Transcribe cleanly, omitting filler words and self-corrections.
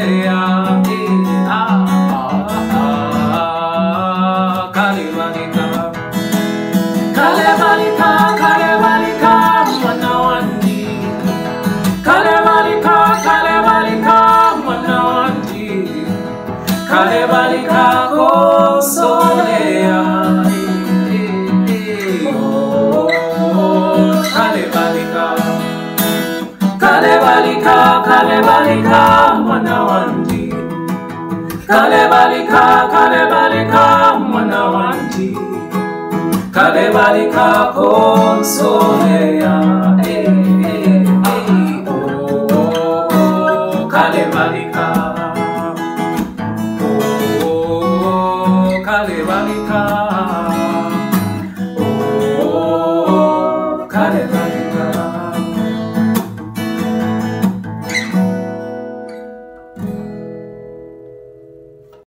Kalebalika, Kalebalika, Mwana wandi. Kalebalika, Kalebalika, Mwana wandi. Kalebalika, Kosolea. Kalebalika, Kalebalika, Kalebalika, Mwana wandi. Kalebalika, Kalebalika, Mwana wandi. Kalebalika, Konsolea, Kalebalika, Kalebalika.